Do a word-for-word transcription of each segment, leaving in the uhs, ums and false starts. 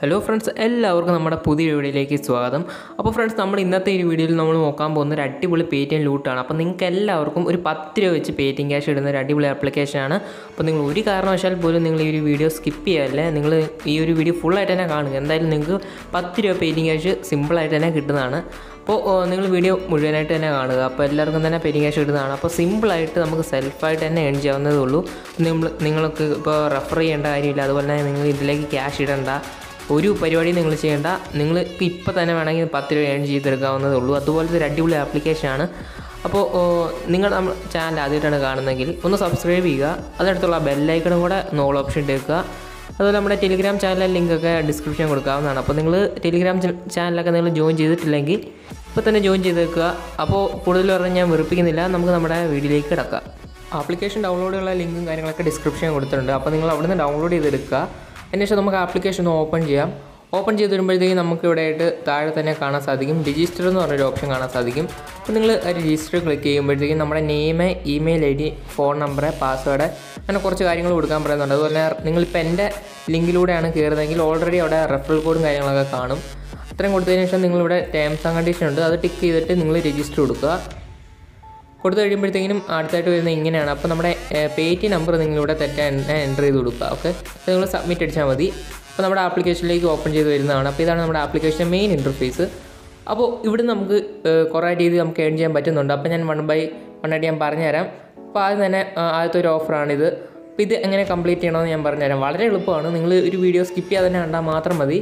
Hello friends, എല്ലാവർക്കും നമ്മുടെ പുതിയ വീഡിയോയിലേക്ക് സ്വാഗതം. അപ്പോൾ ഫ്രണ്ട്സ് നമ്മൾ ഇന്നത്തെ ഈ വീഡിയോയിൽ നമ്മൾ നോക്കാൻ പോകുന്ന ഒരു അടിപൊളി Paytm ലൂട്ടാണ്. അപ്പോൾ നിങ്ങൾക്ക് എല്ലാവർക്കും ഒരു പത്ത് രൂപ വെച്ച് Paytm ക്യാഷ് ഇടുന്ന ഒരു അടിപൊളി ആപ്ലിക്കേഷനാണ്. അപ്പോൾ നിങ്ങൾ ഒരു കാരണവശാൽ പോലും നിങ്ങൾ ഈ ഒരു വീഡിയോ സ്കിപ്പ് ചെയ്യാല്ലേ, നിങ്ങൾ ഈ ഒരു വീഡിയോ ഫുൾ ആയിട്ട് തന്നെ കാണുക. എന്തായാലും നിങ്ങൾക്ക് പത്ത് രൂപ Paytm ക്യാഷ് സിമ്പിൾ ആയിട്ട് തന്നെ കിട്ടുന്നതാണ്. അപ്പോൾ നിങ്ങൾ വീഡിയോ മുഴുവനായിട്ട് തന്നെ കാണുക. അപ്പോൾ എല്ലാവർക്കും തന്നെ Paytm ക്യാഷ് കിട്ടുന്നതാണ്. അപ്പോൾ സിമ്പിളായിട്ട് നമുക്ക് സെൽഫായിട്ട് തന്നെ ഏൺ ചെയ്യാവുന്നതേ ഉള്ളൂ. നിങ്ങൾ നിങ്ങൾക്ക് ഇപ്പോൾ റെഫർ ചെയ്യേണ്ട കാര്യമില്ല, അതുപോലെ തന്നെ നിങ്ങൾ ഇതിലേക്ക് ക്യാഷ് ഇടേണ്ട ഒരു പരിപാടി നിങ്ങൾ ചെയ്യേണ്ട. നിങ്ങൾ ഇപ്പോൾ തന്നെ വേണമെങ്കിൽ പത്ത് രൂപ ഏൺ ചെയ്തെടുക്കാവുന്നതേ ഉള്ളൂ. അതുപോലത്തെ ഒരു അടിപൊളി ആപ്ലിക്കേഷനാണ്. അപ്പോൾ നിങ്ങൾ നമ്മൾ ചാനൽ ആദ്യമായിട്ടാണ് കാണുന്നതെങ്കിൽ ഒന്ന് സബ്സ്ക്രൈബ് ചെയ്യുക, അതിനടുത്തുള്ള ബെല്ലൈക്കണും കൂടെ നോൾ ഓപ്ഷൻ ഇട്ടേക്കുക. അതുപോലെ നമ്മുടെ ടെലിഗ്രാം ചാനലിലെ ലിങ്കൊക്കെ ഡിസ്ക്രിപ്ഷൻ കൊടുക്കാവുന്നതാണ്. അപ്പോൾ നിങ്ങൾ ടെലിഗ്രാം ചാനലൊക്കെ നിങ്ങൾ ജോയിൻ ചെയ്തിട്ടില്ലെങ്കിൽ ഇപ്പോൾ തന്നെ ജോയിൻ ചെയ്തേക്കുക. അപ്പോൾ കൂടുതൽ പറഞ്ഞാൽ ഞാൻ വെറുപ്പിക്കുന്നില്ല, നമുക്ക് നമ്മുടെ വീഡിയോയിലേക്ക് കിടക്കാം. ആപ്ലിക്കേഷൻ ഡൗൺലോഡ് ചെയ്യാനുള്ള ലിങ്കും കാര്യങ്ങളൊക്കെ ഡിസ്ക്രിപ്ഷൻ കൊടുത്തിട്ടുണ്ട്. അപ്പോൾ നിങ്ങൾ അവിടെ നിന്ന് ഡൗൺലോഡ് ചെയ്തെടുക്കുക. അതിനുശേഷം നമുക്ക് ആപ്ലിക്കേഷൻ ഒന്ന് ഓപ്പൺ ചെയ്യാം. ഓപ്പൺ ചെയ്ത് വരുമ്പോഴത്തേക്കും നമുക്ക് ഇവിടെ ആയിട്ട് താഴെ തന്നെ കാണാൻ സാധിക്കും രജിസ്റ്റർ എന്ന് പറഞ്ഞൊരു ഓപ്ഷൻ കാണാൻ സാധിക്കും. അപ്പോൾ നിങ്ങൾ രജിസ്റ്റർ ക്ലിക്ക് ചെയ്യുമ്പോഴത്തേക്കും നമ്മുടെ name, email I D, phone number, password അങ്ങനെ കുറച്ച് കാര്യങ്ങൾ കൊടുക്കാൻ പറയുന്നുണ്ട്. അതുപോലെ നിങ്ങളിപ്പോൾ എൻ്റെ ലിങ്കിലൂടെയാണ് കയറുന്നതെങ്കിൽ ഓൾറെഡി അവിടെ റെഫറൽ കോഡും കാര്യങ്ങളൊക്കെ കാണും. അത്രയും കൊടുത്തതിന് ശേഷം നിങ്ങളിവിടെ ടേംസ് ആൻഡ് കണ്ടീഷൻ ഉണ്ട്, അത് ടിക്ക് ചെയ്തിട്ട് നിങ്ങൾ രജിസ്റ്റർ കൊടുക്കുക. കൊടുത്തു കഴിയുമ്പോഴത്തേക്കും അടുത്തായിട്ട് വരുന്നത് ഇങ്ങനെയാണ്. അപ്പോൾ നമ്മുടെ പേയ്റ്റി നമ്പർ നിങ്ങളിവിടെ തെറ്റായിട്ട് എൻ്റർ ചെയ്ത് കൊടുക്കുക. ഓക്കെ, നിങ്ങൾ സബ്മിറ്റ് അടിച്ചാൽ മതി. അപ്പോൾ നമ്മുടെ ആപ്ലിക്കേഷനിലേക്ക് ഓപ്പൺ ചെയ്ത് വരുന്നതാണ്. അപ്പോൾ ഇതാണ് നമ്മുടെ ആപ്ലിക്കേഷൻ മെയിൻ ഇൻ്റർഫേസ്. അപ്പോൾ ഇവിടെ നമുക്ക് കുറേ രീതി നമുക്ക് ഏൺ ചെയ്യാൻ പറ്റുന്നുണ്ട്. അപ്പോൾ ഞാൻ വൺ ബൈ വൺ ആയിട്ട് ഞാൻ പറഞ്ഞുതരാം. അപ്പോൾ ആദ്യം തന്നെ ആദ്യത്തെ ഒരു ഓഫറാണിത്. അപ്പോൾ ഇത് എങ്ങനെ കംപ്ലീറ്റ് ചെയ്യണമെന്ന് ഞാൻ പറഞ്ഞുതരാം. വളരെ എളുപ്പമാണ്, നിങ്ങൾ ഒരു വീഡിയോ സ്കിപ്പ് ചെയ്യാതെ തന്നെ കണ്ടാൽ മാത്രം മതി.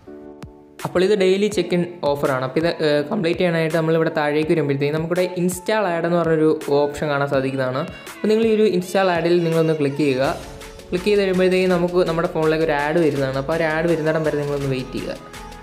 അപ്പോൾ ഇത് ഡെയിലി ചെക്ക് ഇൻ ഓഫറാണ്. അപ്പോൾ ഇത് കംപ്ലീറ്റ് ചെയ്യാനായിട്ട് നമ്മളിവിടെ താഴേക്ക് വരുമ്പോഴത്തേക്കും നമുക്കിവിടെ ഇൻസ്റ്റാൾ ആഡ് എന്ന് പറഞ്ഞൊരു ഓപ്ഷൻ കാണാൻ സാധിക്കുന്നതാണ്. അപ്പോൾ നിങ്ങൾ ഈ ഒരു ഇൻസ്റ്റാൾ ആഡിൽ നിങ്ങളൊന്ന് ക്ലിക്ക് ചെയ്യുക. ക്ലിക്ക് ചെയ്ത് കഴിയുമ്പോഴത്തേക്കും നമുക്ക് നമ്മുടെ ഫോണിലേക്ക് ഒരു ആഡ് വരുന്നതാണ്. അപ്പോൾ ഒരു ആഡ് വരുന്നിടം വരെ നിങ്ങളൊന്ന് വെയിറ്റ് ചെയ്യുക.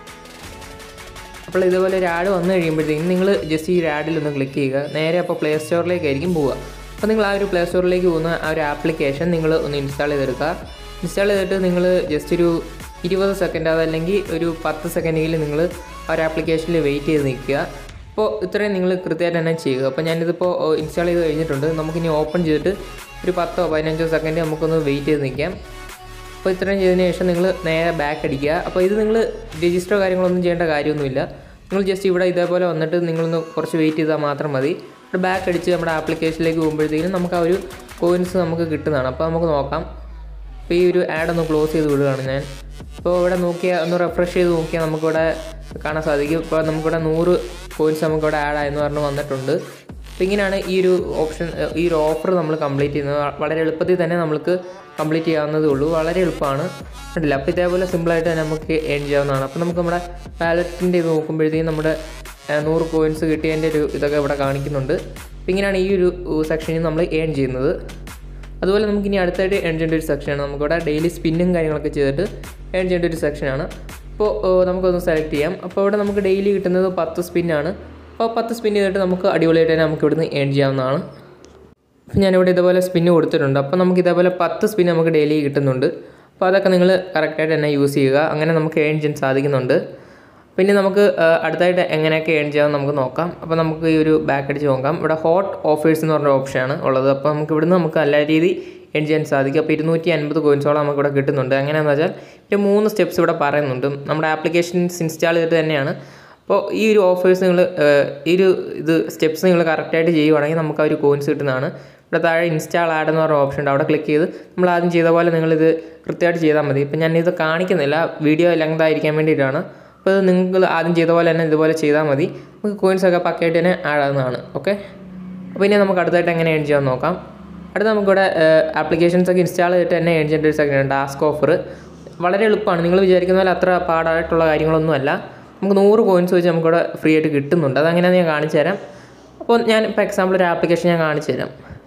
അപ്പോൾ ഇതുപോലെ ഒരു ആഡ് വന്നു കഴിയുമ്പോഴത്തേക്കും നിങ്ങൾ ജസ്റ്റ് ഈ ആഡിലൊന്ന് ക്ലിക്ക് ചെയ്യുക. നേരെ അപ്പോൾ പ്ലേ സ്റ്റോറിലേക്കായിരിക്കും പോവുക. അപ്പോൾ നിങ്ങൾ ആ ഒരു പ്ലേ സ്റ്റോറിലേക്ക് പോകുന്ന ആ ഒരു ആപ്ലിക്കേഷൻ നിങ്ങൾ ഒന്ന് ഇൻസ്റ്റാൾ ചെയ്തെടുക്കുക. ഇൻസ്റ്റാൾ ചെയ്തിട്ട് നിങ്ങൾ ജസ്റ്റ് ഒരു ഇരുപത് സെക്കൻഡ് അതല്ലെങ്കിൽ ഒരു പത്ത് സെക്കൻഡെങ്കിലും നിങ്ങൾ ആ ഒരു ആപ്ലിക്കേഷനിൽ വെയിറ്റ് ചെയ്ത് നിൽക്കുക. അപ്പോൾ ഇത്രയും നിങ്ങൾ കൃത്യമായിട്ട് തന്നെ ചെയ്യുക. അപ്പോൾ ഞാനിതിപ്പോൾ ഇൻസ്റ്റാൾ ചെയ്ത് കഴിഞ്ഞിട്ടുണ്ട്. നമുക്കിനി ഓപ്പൺ ചെയ്തിട്ട് ഒരു പത്തോ പതിനഞ്ചോ സെക്കൻഡ് നമുക്കൊന്ന് വെയിറ്റ് ചെയ്ത് നിൽക്കാം. അപ്പോൾ ഇത്രയും ചെയ്തതിന് ശേഷം നിങ്ങൾ നേരെ ബാക്ക് അടിക്കുക. അപ്പോൾ ഇത് നിങ്ങൾ രജിസ്റ്ററോ കാര്യങ്ങളൊന്നും ചെയ്യേണ്ട കാര്യമൊന്നുമില്ല. നിങ്ങൾ ജസ്റ്റ് ഇവിടെ ഇതേപോലെ വന്നിട്ട് നിങ്ങളൊന്ന് കുറച്ച് വെയിറ്റ് ചെയ്താൽ മാത്രം മതി. ഇവിടെ ബാക്ക് അടിച്ച് നമ്മുടെ ആപ്ലിക്കേഷനിലേക്ക് പോകുമ്പോഴത്തേക്കും നമുക്ക് ആ ഒരു കോയിൻസ് നമുക്ക് കിട്ടുന്നതാണ്. അപ്പോൾ നമുക്ക് നോക്കാം. അപ്പോൾ ഈ ഒരു ആഡ് ഒന്ന് ക്ലോസ് ചെയ്ത് വിടുകയാണ് ഞാൻ. അപ്പോൾ ഇവിടെ നോക്കിയാൽ ഒന്ന് റെഫ്രഷ് ചെയ്ത് നോക്കിയാൽ നമുക്കിവിടെ കാണാൻ സാധിക്കും. ഇപ്പോൾ നമുക്കിവിടെ നൂറ് കോയിൻസ് നമുക്കിവിടെ ആഡ് ആയെന്ന് പറഞ്ഞ് വന്നിട്ടുണ്ട്. അപ്പോൾ ഇങ്ങനെയാണ് ഈ ഒരു ഓപ്ഷൻ, ഈ ഒരു ഓഫർ നമ്മൾ കംപ്ലീറ്റ് ചെയ്യുന്നത്. വളരെ എളുപ്പത്തിൽ തന്നെ നമുക്ക് കംപ്ലീറ്റ് ചെയ്യാവുന്നതേ ഉള്ളൂ. വളരെ എളുപ്പമാണ് കണ്ടില്ല. അപ്പോൾ ഇതേപോലെ സിമ്പിളായിട്ട് തന്നെ നമുക്ക് ഏൺ ചെയ്യാവുന്നതാണ്. അപ്പോൾ നമുക്ക് നമ്മുടെ വാലറ്റിൻ്റെ ഇത് നോക്കുമ്പോഴത്തേക്കും നമ്മുടെ നൂറ് കോയിൻസ് കിട്ടിയതിൻ്റെ ഒരു ഇതൊക്കെ ഇവിടെ കാണിക്കുന്നുണ്ട്. അപ്പോൾ ഇങ്ങനെയാണ് ഈ ഒരു സെക്ഷനിൽ നമ്മൾ ഏൺ ചെയ്യുന്നത്. അതുപോലെ നമുക്കിനി അടുത്തായിട്ട് ഏൺ ചെയ്യേണ്ട ഒരു സെക്ഷനാണ്. നമുക്കിവിടെ ഡെയിലി സ്പിന്നും കാര്യങ്ങളൊക്കെ ചെയ്തിട്ട് ഏൺ ചെയ്യേണ്ട ഒരു സെക്ഷനാണ്. അപ്പോൾ നമുക്കൊന്ന് സെലക്ട് ചെയ്യാം. അപ്പോൾ ഇവിടെ നമുക്ക് ഡെയിലി കിട്ടുന്നത് പത്ത് സ്പിന്നാണ്. അപ്പോൾ പത്ത് സ്പിൻ ചെയ്തിട്ട് നമുക്ക് അടിപൊളിയായിട്ട് തന്നെ നമുക്ക് ഇവിടുന്ന് ഏൺ ചെയ്യാവുന്നതാണ്. അപ്പോൾ ഞാനിവിടെ ഇതേപോലെ സ്പിന്ന് കൊടുത്തിട്ടുണ്ട്. അപ്പോൾ നമുക്ക് ഇതേപോലെ പത്ത് സ്പിൻ നമുക്ക് ഡെയിലി കിട്ടുന്നുണ്ട്. അപ്പോൾ അതൊക്കെ നിങ്ങൾ കറക്റ്റായിട്ട് തന്നെ യൂസ് ചെയ്യുക. അങ്ങനെ നമുക്ക് ഏൺ ചെയ്യാൻ സാധിക്കുന്നുണ്ട്. പിന്നെ നമുക്ക് അടുത്തായിട്ട് എങ്ങനെയൊക്കെ ഏൺ ചെയ്യാമെന്ന് നമുക്ക് നോക്കാം. അപ്പോൾ നമുക്ക് ഈ ഒരു ബാക്ക് അടിച്ച് നോക്കാം. ഇവിടെ ഹോട്ട് ഓഫേഴ്സ് എന്ന് പറഞ്ഞ ഓപ്ഷനാണ് ഉള്ളത്. അപ്പോൾ നമുക്ക് ഇവിടുന്ന് നമുക്ക് എല്ലാ രീതി ഏൺ ചെയ്യാൻ സാധിക്കും. അപ്പോൾ ഇരുന്നൂറ്റി അൻപത് കോയിൻസോളം നമുക്ക് ഇവിടെ കിട്ടുന്നുണ്ട്. എങ്ങനെയാണെന്ന് വെച്ചാൽ ഒരു മൂന്ന് സ്റ്റെപ്സ് ഇവിടെ പറയുന്നുണ്ട്. നമ്മുടെ ആപ്ലിക്കേഷൻസ് ഇൻസ്റ്റാൾ ചെയ്തിട്ട് തന്നെയാണ്. അപ്പോൾ ഈ ഒരു ഓഫേഴ്സ് നിങ്ങൾ ഈ ഒരു ഇത് സ്റ്റെപ്സ് നിങ്ങൾ കറക്റ്റായിട്ട് ചെയ്യുവാണെങ്കിൽ നമുക്ക് ആ ഒരു കോയിൻസ് കിട്ടുന്നതാണ്. ഇവിടെ താഴെ ഇൻസ്റ്റാൾ ആഡ് എന്ന് പറഞ്ഞ ഓപ്ഷൻ ഉണ്ട്. അവിടെ ക്ലിക്ക് ചെയ്ത് നമ്മൾ ആദ്യം ചെയ്ത പോലെ നിങ്ങളിത് കൃത്യമായിട്ട് ചെയ്താൽ മതി. ഇപ്പം ഞാനിത് കാണിക്കുന്നില്ല, വീഡിയോ ലെങ്ത് ആയിരിക്കാൻ വേണ്ടിയിട്ടാണ്. അപ്പോൾ ഇത് നിങ്ങൾ ആദ്യം ചെയ്ത പോലെ തന്നെ ഇതുപോലെ ചെയ്താൽ മതി. നമുക്ക് കോയിൻസൊക്കെ പക്കയായിട്ട് തന്നെ ആഡ് ആവുന്നതാണ്. ഓക്കെ, അപ്പോൾ ഇനി നമുക്ക് അടുത്തായിട്ട് എങ്ങനെ ഏൺ ചെയ്യാൻ നോക്കാം. അടുത്ത നമുക്കിവിടെ ആപ്ലിക്കേഷൻസൊക്കെ ഇൻസ്റ്റാൾ ചെയ്തിട്ട് തന്നെ ഏൺ ചെയ്യേണ്ട ഒരു സെക്കൻഡ് ടാസ്ക് ഓഫർ. വളരെ എളുപ്പമാണ്. നിങ്ങൾ വിചാരിക്കുന്ന പോലെ അത്ര പാടായിട്ടുള്ള കാര്യങ്ങളൊന്നുമല്ല. നമുക്ക് നൂറ് കോയിൻസ് വെച്ച് നമുക്കിവിടെ ഫ്രീ ആയിട്ട് കിട്ടുന്നുണ്ട്. അതെങ്ങനെയാണെന്ന് ഞാൻ കാണിച്ചു തരാം. അപ്പോൾ ഞാൻ ഇപ്പോൾ എക്സാമ്പിൾ ഒരു ആപ്ലിക്കേഷൻ ഞാൻ കാണിച്ചു തരാം.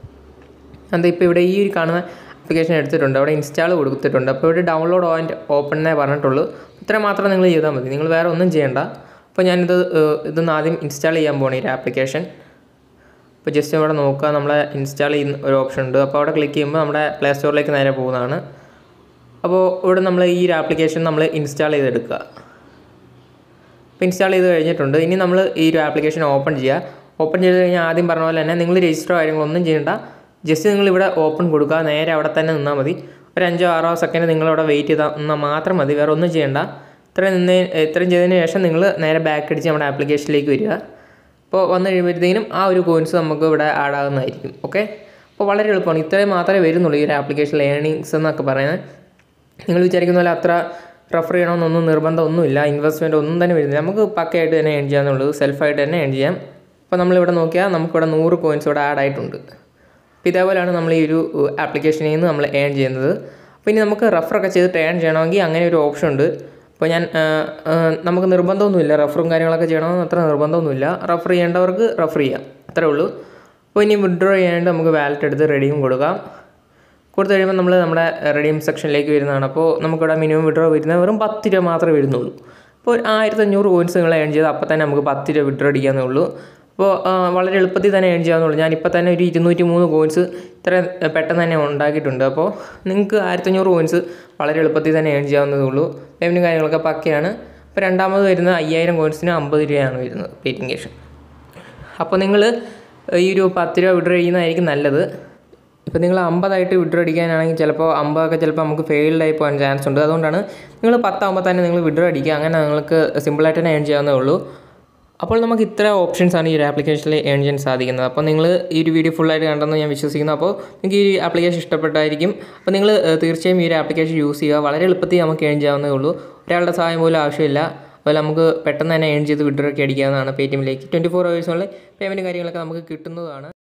എന്താ ഇപ്പോൾ ഇവിടെ ഈ ഒരു കാണുന്ന ആപ്ലിക്കേഷൻ എടുത്തിട്ടുണ്ട്. അവിടെ ഇൻസ്റ്റാൾ കൊടുത്തിട്ടുണ്ട്. അപ്പോൾ ഇവിടെ ഡൗൺലോഡ് ആൻഡ് ഓപ്പൺ എന്നേ പറഞ്ഞിട്ടുള്ളൂ. ഇത്ര മാത്രം നിങ്ങൾ ചെയ്താൽ മതി, നിങ്ങൾ വേറെ ഒന്നും ചെയ്യേണ്ട. അപ്പോൾ ഞാനിത് ഇതൊന്ന് ആദ്യം ഇൻസ്റ്റാൾ ചെയ്യാൻ പോകണം ഈ ഒരു ആപ്ലിക്കേഷൻ. അപ്പോൾ ജസ്റ്റ് ഇവിടെ നോക്കുക, നമ്മളെ ഇൻസ്റ്റാൾ ചെയ്യുന്ന ഒരു ഓപ്ഷൻ ഉണ്ട്. അപ്പോൾ അവിടെ ക്ലിക്ക് ചെയ്യുമ്പോൾ നമ്മുടെ പ്ലേ സ്റ്റോറിലേക്ക് നേരെ പോകുന്നതാണ്. അപ്പോൾ ഇവിടെ നമ്മൾ ഈ ഒരു ആപ്ലിക്കേഷൻ നമ്മൾ ഇൻസ്റ്റാൾ ചെയ്തെടുക്കുക. അപ്പോൾ ഇൻസ്റ്റാൾ ചെയ്ത് കഴിഞ്ഞിട്ടുണ്ട്. ഇനി നമ്മൾ ഈ ഒരു ആപ്ലിക്കേഷൻ ഓപ്പൺ ചെയ്യുക. ഓപ്പൺ ചെയ്ത് കഴിഞ്ഞാൽ ആദ്യം പറഞ്ഞ പോലെ തന്നെ നിങ്ങൾ രജിസ്റ്ററോ കാര്യങ്ങളൊന്നും ചെയ്യേണ്ട. ജസ്റ്റ് നിങ്ങളിവിടെ ഓപ്പൺ കൊടുക്കുക, നേരെ അവിടെ തന്നെ നിന്നാൽ മതി. ഒരു അഞ്ചോ ആറോ സെക്കൻഡ് നിങ്ങളവിടെ വെയിറ്റ് ചെയ്താൽ നിന്നാൽ മാത്രം മതി, വേറെ ഒന്നും ചെയ്യേണ്ട. ഇത്രയും നിന്ന് ഇത്രയും ചെയ്തതിന് ശേഷം നിങ്ങൾ നേരെ ബാക്ക് അടിച്ച് നമ്മുടെ ആപ്ലിക്കേഷനിലേക്ക് വരിക. അപ്പോൾ വന്നു കഴിയുമ്പോഴത്തേനും ആ ഒരു കോയിൻസ് നമുക്ക് ഇവിടെ ആഡ് ആകുന്നതായിരിക്കും. ഓക്കെ, അപ്പോൾ വളരെ എളുപ്പമാണ്. ഇത്രയും മാത്രമേ വരുന്നുള്ളൂ ഈ ഒരു ആപ്ലിക്കേഷനിൽ ഏർണിങ്സ് എന്നൊക്കെ പറയുന്നത്. നിങ്ങൾ വിചാരിക്കുന്ന പോലെ അത്ര റെഫർ ചെയ്യണമെന്നൊന്നും നിർബന്ധമൊന്നുമില്ല, ഇൻവെസ്റ്റ്മെൻറ്റ് ഒന്നും തന്നെ വരുന്നില്ല. നമുക്ക് പക്കയായിട്ട് തന്നെ ഏൺ ചെയ്യാമെന്നുള്ളൂ, സെൽഫായിട്ട് തന്നെ ഏൺ ചെയ്യാം. അപ്പോൾ നമ്മളിവിടെ നോക്കിയാൽ നമുക്കിവിടെ നൂറ് കോയിൻസ് ഇവിടെ ആഡ് ആയിട്ടുണ്ട്. അപ്പോൾ ഇതേപോലെയാണ് നമ്മൾ ഈ ഒരു ആപ്ലിക്കേഷനിൽ നിന്ന് നമ്മൾ ഏൺ ചെയ്യുന്നത്. അപ്പോൾ ഇനി നമുക്ക് റെഫറൊക്കെ ചെയ്തിട്ട് ഏൺ ചെയ്യണമെങ്കിൽ അങ്ങനെ ഒരു ഓപ്ഷൻ ഉണ്ട്. അപ്പോൾ ഞാൻ നമുക്ക് നിർബന്ധമൊന്നുമില്ല, റെഫറും കാര്യങ്ങളൊക്കെ ചെയ്യണമെന്ന് അത്ര നിർബന്ധമൊന്നുമില്ല. റെഫർ ചെയ്യേണ്ടവർക്ക് റെഫർ ചെയ്യാം, അത്രേ ഉള്ളൂ. അപ്പോൾ ഇനി വിഡ്രോ ചെയ്യാനായിട്ട് നമുക്ക് വാലറ്റ് എടുത്ത് റെഡീം കൊടുക്കാം. കൊടുത്തു കഴിയുമ്പോൾ നമ്മൾ നമ്മുടെ റെഡീം സെക്ഷനിലേക്ക് വരുന്നതാണ്. അപ്പോൾ നമുക്കിവിടെ മിനിമം വിഡ്രോ വരുന്നത് വെറും പത്ത് രൂപ മാത്രമേ വരുന്നുള്ളൂ. അപ്പോൾ ആയിരത്തഞ്ഞൂറ് കോയിൻസ് നിങ്ങൾ ഏൺ ചെയ്ത് അപ്പോൾ തന്നെ നമുക്ക് പത്ത് രൂപ വിഡ്രോ അടിക്കാവുന്നേ ഉള്ളൂ. അപ്പോൾ വളരെ എളുപ്പത്തിൽ തന്നെ ഏൺ ചെയ്യാവുന്നുള്ളൂ. ഞാനിപ്പോൾ തന്നെ ഒരു ഇരുന്നൂറ്റി മൂന്ന് കോയിൻസ് ഇത്ര പെട്ടെന്ന് തന്നെ ഉണ്ടാക്കിയിട്ടുണ്ട്. അപ്പോൾ നിങ്ങൾക്ക് ആയിരത്തഞ്ഞൂറ് കോയിൻസ് വളരെ എളുപ്പത്തിൽ തന്നെ ഏൺ ചെയ്യാവുന്നതേ ഉള്ളൂ. പേയ്മെൻറ്റ് കാര്യങ്ങളൊക്കെ പക്കയാണ്. അപ്പോൾ രണ്ടാമത് വരുന്ന അയ്യായിരം കോയിൻസിന് അമ്പത് രൂപയാണ് വരുന്നത് പേയ്റ്റിംഗ് ക്യാഷ്. അപ്പോൾ നിങ്ങൾ ഈ ഒരു പത്ത് രൂപ വിഡ്രോ ചെയ്യുന്നതായിരിക്കും നല്ലത്. ഇപ്പോൾ നിങ്ങൾ അമ്പതായിട്ട് വിഡ്രോ അടിക്കാനാണെങ്കിൽ ചിലപ്പോൾ അമ്പതൊക്കെ ചിലപ്പോൾ നമുക്ക് ഫെയിൽഡായി പോകാൻ ചാൻസ് ഉണ്ട്. അതുകൊണ്ടാണ് നിങ്ങൾ പത്താകുമ്പോൾ തന്നെ നിങ്ങൾ വിഡ്രോ അടിക്കുക. അങ്ങനെ നിങ്ങൾക്ക് സിമ്പിളായിട്ട് തന്നെ ഏൺ ചെയ്യാവുന്നേ ഉള്ളൂ. അപ്പോൾ നമുക്ക് ഇത്ര ഓപ്ഷൻസാണ് ഈ ഒരു ആപ്ലിക്കേഷനിൽ ഏൺ ചെയ്യാൻ സാധിക്കുന്നത്. അപ്പോൾ നിങ്ങൾ ഈ ഒരു വീഡിയോ ഫുള്ളായിട്ട് കണ്ടെന്ന് ഞാൻ വിശ്വസിക്കുന്നു. അപ്പോൾ നിങ്ങൾക്ക് ഈ ആപ്ലിക്കേഷൻ ഇഷ്ടപ്പെട്ടായിരിക്കും. അപ്പോൾ നിങ്ങൾ തീർച്ചയായും ഈ ഒരു ആപ്ലിക്കേഷൻ യൂസ് ചെയ്യുക. വളരെ എളുപ്പത്തിൽ നമുക്ക് ഏൺ ചെയ്യാവുന്നേ ഉള്ളൂ. ഒരാളുടെ സഹായം പോലും ആവശ്യമില്ല. അതുപോലെ നമുക്ക് പെട്ടെന്ന് തന്നെ ഏൺ ചെയ്ത് വിഡ്രോ ഒക്കെ അടിക്കാവുന്നതാണ്. പേയ്റ്റിഎമ്മിലേക്ക് ട്വൻറ്റി ഫോർ ഹവേഴ്സിനുള്ളിൽ പേയ്മെൻറ്റ് കാര്യങ്ങളൊക്കെ നമുക്ക് കിട്ടുന്നതാണ്.